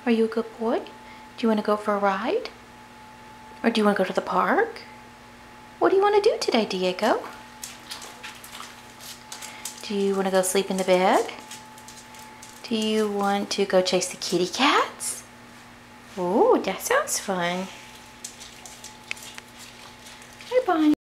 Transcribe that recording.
Are you a good boy? Do you want to go for a ride? Or do you want to go to the park? What do you want to do today, Diego? Do you want to go sleep in the bed? Do you want to go chase the kitty cats? Oh, that sounds fun. Hi, Bonnie.